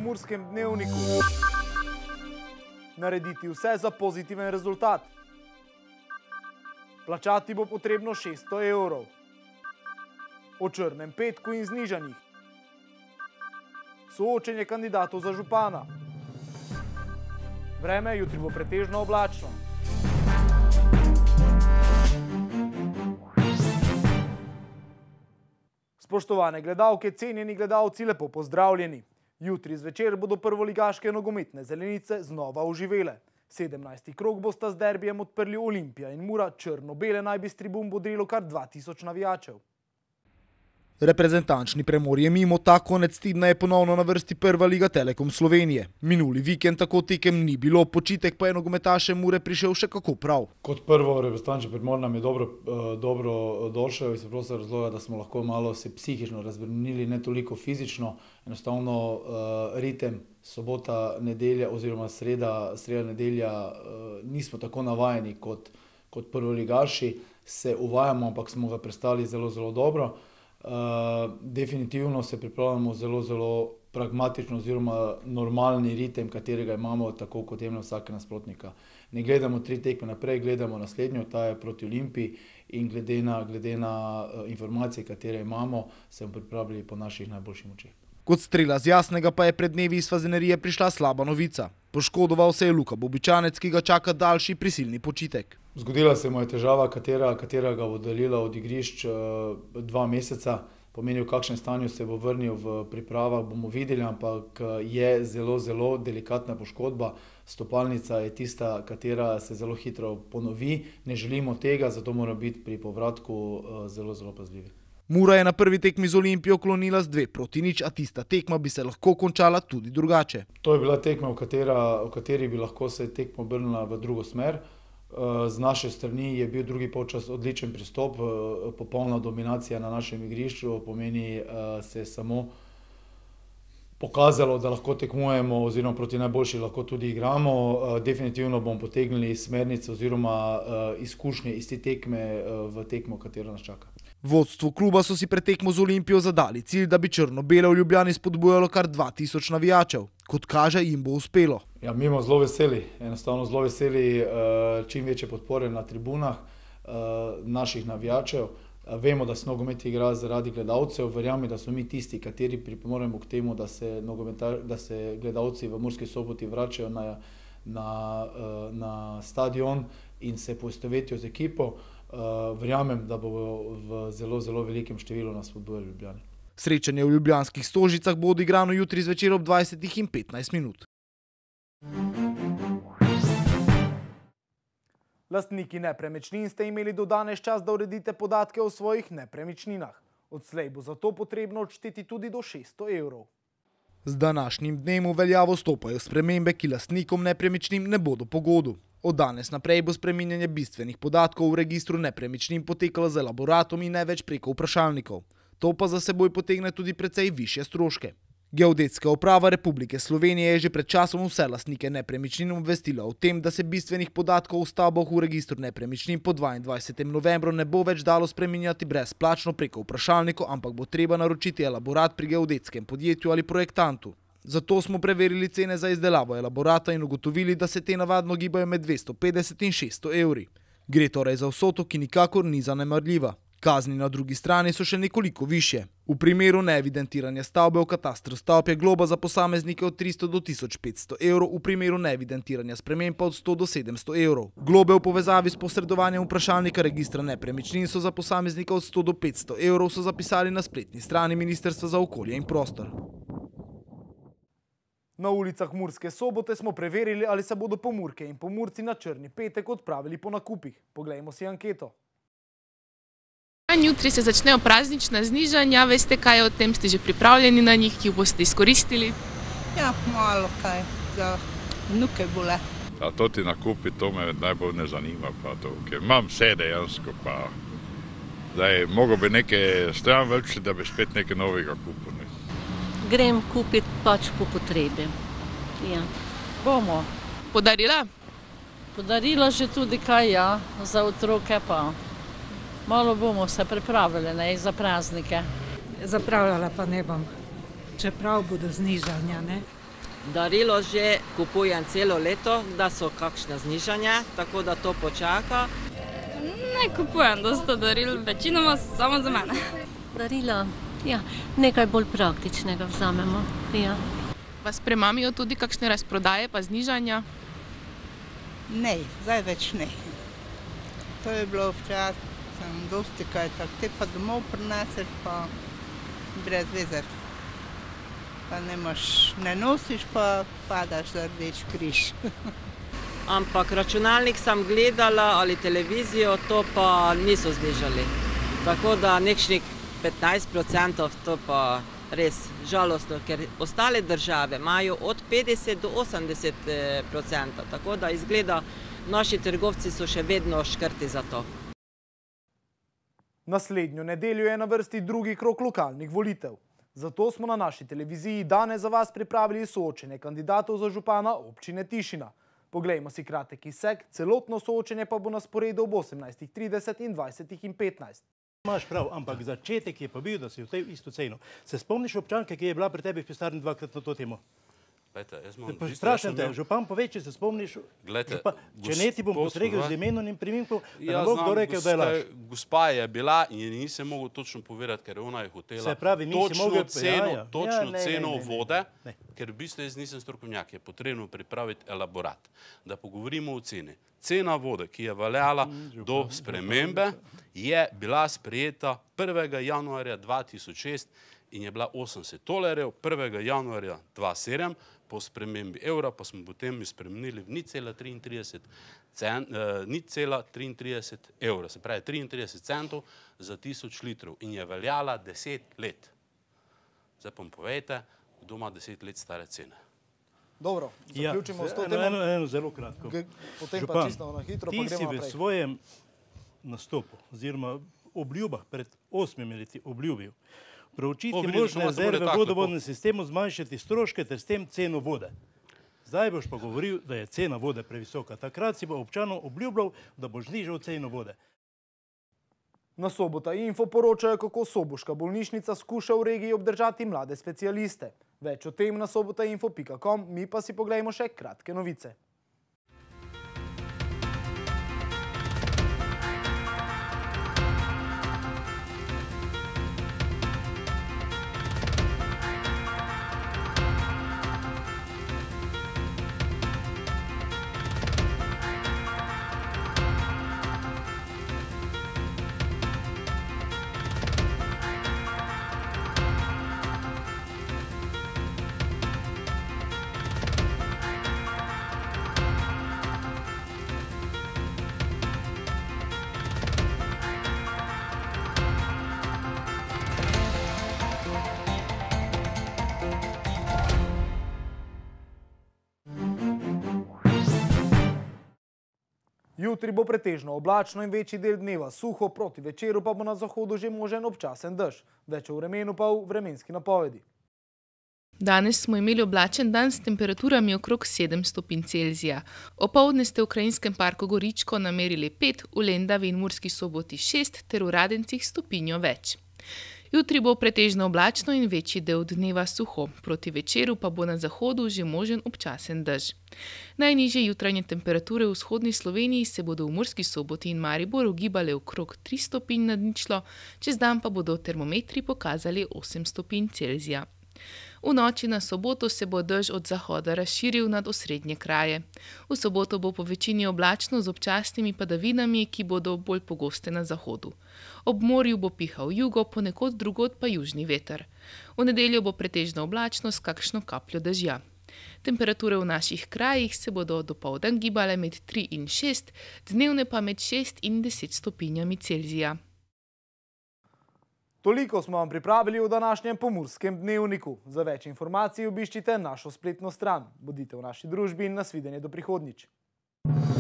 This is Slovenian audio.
Murskem dnevniku. Narediti vse za pozitiven rezultat. Plačati bo potrebno 600 evrov. O črnem petku in znižanjih. Soočenje kandidatov za župana. Vreme jutri bo pretežno oblačno. Spoštovane gledalke, cenjeni gledalci, lepo pozdravljeni. Jutri zvečer bodo prvoligaške nogometne zelenice znova oživele. 17. krog bosta z derbijem odprli Olimpija in Mura, črno-bele naj bi s tribun bodrilo kar 2000 navijačev. Reprezentančni premor je mimo, ta konec tedna je ponovno na vrsti prva liga Telekom Slovenije. Minuli vikend tako tekem ni bilo, počitek pa je nogometašem Mure prišel še kako prav. Kot prvo, reprezentančni premor nam je dobro došel iz prostega razloga, da smo lahko malo se psihično razbremenili, ne toliko fizično. Enostavno ritem sobota, nedelja oziroma sreda, nedelja nismo tako navajeni kot prvoligaši. Se uvajamo, ampak smo ga prestali zelo dobro. Definitivno se pripravljamo zelo pragmatično oziroma normalni ritem, katerega imamo, tako kot jemlje vsake nasprotnika. Ne gledamo 3 tekme naprej, gledamo naslednjo, ta je proti Olimpiji, in glede na informacije, katere imamo, se bomo pripravili po naših najboljših močeh. Kot strela z jasnega pa je pred dnevi iz Fazenerije prišla slaba novica. Poškodoval se je Luka Bobičanec, ki ga čaka daljši prisilni počitek. Zgodila se mu je težava, katera ga bo oddaljila od igrišč 2 meseca. Pomeni, v kakšnem stanju se bo vrnil v pripravah, bomo videli, ampak je zelo delikatna poškodba. Stopalnica je tista, katera se zelo hitro ponovi. Ne želimo tega, zato mora biti pri povratku zelo pazljivi. Mura je na prvi tekmi z Olimpijo klonila z 2-0, a tista tekma bi se lahko končala tudi drugače. To je bila tekma, v kateri bi lahko se tekma obrnila v drugo smer. Z naše strani je bil drugi polčas odličen pristop, popolna dominacija na našem igrišču, pomeni se je samo pokazalo, da lahko tekmujemo oziroma proti najboljši lahko tudi igramo. Definitivno bomo potegnili smernice oziroma izkušnje iz te tekme v tekmo, katero nas čaka. Vodstvo kluba so si pred tekmo z Olimpijo zadali cilj, da bi črno-bele v Ljubljani spodbujalo kar 2000 navijačev. Kot kaže, jim bo uspelo. Ja, mi smo zelo veseli, enostavno zelo veseli čim večje podpore na tribunah naših navijačev. Vemo, da se nogomet igra zaradi gledalcev, verjamem, da smo mi tisti, kateri pripomoremo k temu, da se gledalci v Murski Soboti vračajo na stadion in se poistovetijo z ekipo. Verjamem, da bo v zelo velikem številu nas spodbujali v Ljubljani. Srečanje v ljubljanskih Stožicah bo odigrano jutri zvečer ob 20:15. Lastniki nepremičnin ste imeli do danes čas, da uredite podatke o svojih nepremičninah. Odslej bo zato potrebno odšteti tudi do 600 evrov. Z današnjim dnem v veljavo stopajo spremembe, ki lastnikom nepremičnin ne bodo po godu. Od danes naprej bo spreminjanje bistvenih podatkov v registru nepremičnin potekalo z elaboratom in ne več preko vprašalnikov. To pa za seboj potegne tudi precej višje stroške. Geodetska uprava Republike Slovenije je že pred časom vse lastnike nepremičnin obvestila o tem, da se bistvenih podatkov v stavbah v registru nepremičnin po 22. novembru ne bo več dalo spreminjati brezplačno preko vprašalnikov, ampak bo treba naročiti elaborat pri geodetskem podjetju ali projektantu. Zato smo preverili cene za izdelavo elaborata in ugotovili, da se te navadno gibajo med 250 in 600 evri. Gre torej za vsoto, ki nikakor ni zanemarljiva. Kazni na drugi strani so še nekoliko višje. V primeru neevidentiranja stavbe v katastru stavb je globa za posameznike od 300 do 1500 evrov, v primeru neevidentiranja sprememb pa od 100 do 700 evrov. Globe v povezavi s posredovanjem vprašalnika registra nepremičnin so za posameznika od 100 do 500 evrov, so zapisali na spletni strani Ministrstva za okolje in prostor. Na ulicah Murske Sobote smo preverili, ali se bodo Pomurke in Pomurci na črni petek odpravili po nakupih. Poglejmo si anketo. Jutri se začnejo praznična znižanja, veste kaj o tem, ste že pripravljeni na njih, ki jih boste izkoristili? Ja, malo kaj, za vnuke bole. A to ti nakupi, to me najbolj ne zanima, pa to, ker imam vse dejansko, pa zdaj mogo bi nekaj stran več, da bi spet nekaj novega kupil. Grem kupiti pač po potrebi. Ja. Bomo. Podarila? Podarila že tudi kaj, ja, za otroke pa. Malo bomo se pripravili, ne, za praznike. Zapravljala pa ne bom, čeprav bodo znižanja, ne. Darilo že kupujem celo leto, da so kakšne znižanja, tako da to počaka. Ne kupujem dosta daril, večinoma samo za mene. Darila, ja, nekaj bolj praktičnega vzamemo. Ja. Vas premamijo tudi kakšne razprodaje pa znižanja? Ne, zdaj več ne. To je bilo včasih, dosti kaj tak, te pa domov prineseš, pa brez veze. Pa ne nosiš, pa padaš za Rdeči križ. Ampak računalnik sem gledala ali televizijo, to pa niso znižali. Tako da nekšnih 15%, to pa res žalostno, ker ostale države imajo od 50 do 80%, tako da izgleda, naši trgovci so še vedno škrti za to. Naslednjo nedeljo je na vrsti drugi krog lokalnih volitev. Zato smo na naši televiziji danes za vas pripravili soočenje kandidatov za župana občine Tišina. Poglejmo si kratek izsek, celotno soočenje pa bo na sporedu ob 18:30 in 20:15. Imaš prav, ampak začetek je pa bil, da si v tej isto ceno. Se spomniš občanke, ki je bila pri tebi v pisarni dvakrat na to temo? Sprašujem te, župan pove, če se spomniš, če ne ti bom postregel z imenom in priimkom, da ne bo kdo rekel, da je laž. Gospa je bila in nisem mogel točno povedati, ker ona je hotela točno ceno vode, ker v bistvu jaz nisem strokovnjak, je potrebno pripraviti elaborat, da pogovorimo o ceni. Cena vode, ki je veljala do spremembe, je bila sprejeta 1. januarja 2006 in je bila 80 tolarjev, 1. januarja 2007, po spremembi evra pa smo potem spremenili v 0,33 evra, se pravi 33 centov za 1000 litrov in je veljala 10 let. Zdaj pa mi povejte, kdo ima 10 let stare cene. Dobro, zaključimo s to temo. Eno zelo kratko. Župan, ti si v svojem nastopu oziroma obljubah pred 8 leti obljubil preučiti možne rezerve v vodovodnem sistemu, zmanjšati stroške ter s tem ceno vode. Zdaj boš pa govoril, da je cena vode previsoka. Takrat si bo občanom obljubljal, da boš znižal ceno vode. Na Sobota Info poročajo, kako soboška bolnišnica skuša v regiji obdržati mlade specialiste. Več o tem na sobotainfo.com, mi pa si poglejmo še kratke novice. Jutri bo pretežno oblačno in večji del dneva suho, proti večeru pa bo na zahodu že možen občasen dež. Več o vremenu pa v vremenski napovedi. Danes smo imeli oblačen dan s temperaturami okrog 7 stopinj Celzija. Opoldne ste v Krajinskem parku Goričko namerili 5, v Lendavi in Murski Soboti 6 ter v Radencih stopinjo več. Jutri bo pretežno oblačno in večji del dneva suho, proti večeru pa bo na zahodu že možen občasen dež. Najnižje jutranje temperature v vzhodni Sloveniji se bodo v Murski Soboti in Mariboru gibale okrog 3 stopinj nad ničlo, čez dan pa bodo termometri pokazali 8 stopinj Celzija. V noči na soboto se bo dež od zahoda razširil nad osrednje kraje. V soboto bo po večini oblačno z občasnimi padavinami, ki bodo bolj pogoste na zahodu. Ob morju bo pihal jugo, ponekod drugod pa južni veter. V nedeljo bo pretežno oblačno s kakšno kapljo dežja. Temperature v naših krajih se bodo dopoldan gibale med 3 in 6, dnevne pa med 6 in 10 stopinjami Celzija. Toliko smo vam pripravili v današnjem Pomurskem dnevniku. Za več informacij obiščite našo spletno stran. Bodite v naši družbi in nasvidenje do prihodnjič.